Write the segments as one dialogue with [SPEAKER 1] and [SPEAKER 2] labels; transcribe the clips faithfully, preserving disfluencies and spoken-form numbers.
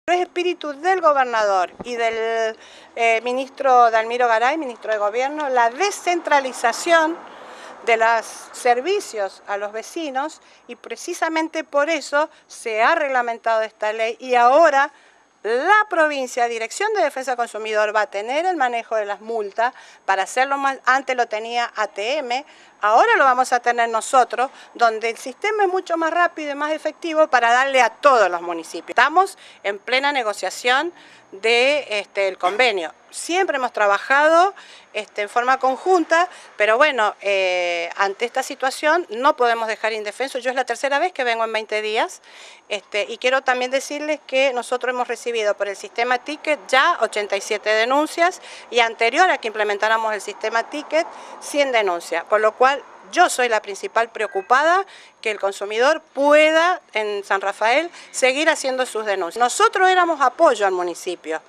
[SPEAKER 1] Es espíritu del gobernador y del eh, ministro Dalmiro Garay, ministro de Gobierno, la descentralización de los servicios a los vecinos, y precisamente por eso se ha reglamentado esta ley y ahora la provincia, Dirección de Defensa del Consumidor, va a tener el manejo de las multas para hacerlo más. Antes lo tenía A T M, ahora lo vamos a tener nosotros, donde el sistema es mucho más rápido y más efectivo para darle a todos los municipios. Estamos en plena negociación del de, este, el convenio. Siempre hemos trabajado este, en forma conjunta, pero bueno, eh, ante esta situación no podemos dejar indefenso. Yo es la tercera vez que vengo en veinte días este, y quiero también decirles que nosotros hemos recibido por el sistema Ticket ya ochenta y siete denuncias y anterior a que implementáramos el sistema Ticket cien denuncias, por lo cual yo soy la principal preocupada que el consumidor pueda en San Rafael seguir haciendo sus denuncias. Nosotros éramos apoyo al municipio.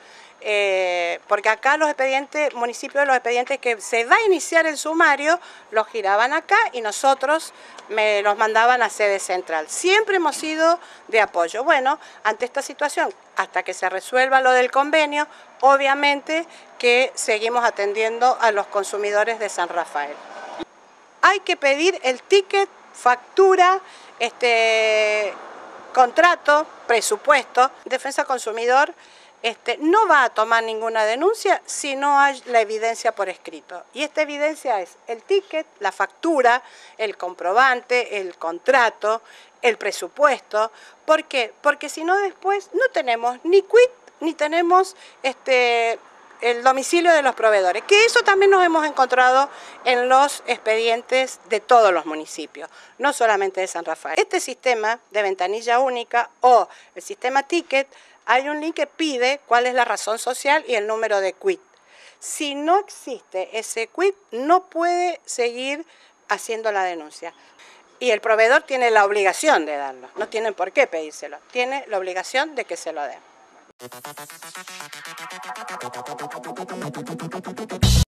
[SPEAKER 1] Eh, porque acá los expedientes, municipios, los expedientes que se va a iniciar el sumario, los giraban acá y nosotros me los mandaban a sede central. Siempre hemos sido de apoyo. Bueno, ante esta situación, hasta que se resuelva lo del convenio, obviamente que seguimos atendiendo a los consumidores de San Rafael. Hay que pedir el ticket, factura, este, contrato, presupuesto. Defensa Consumidor Este, no va a tomar ninguna denuncia si no hay la evidencia por escrito. Y esta evidencia es el ticket, la factura, el comprobante, el contrato, el presupuesto. ¿Por qué? Porque si no después no tenemos ni quit ni tenemos este, el domicilio de los proveedores. Que eso también nos hemos encontrado en los expedientes de todos los municipios, no solamente de San Rafael. Este sistema de ventanilla única o el sistema ticket, hay un link que pide cuál es la razón social y el número de quit. Si no existe ese quit, no puede seguir haciendo la denuncia. Y el proveedor tiene la obligación de darlo, no tienen por qué pedírselo, tiene la obligación de que se lo den.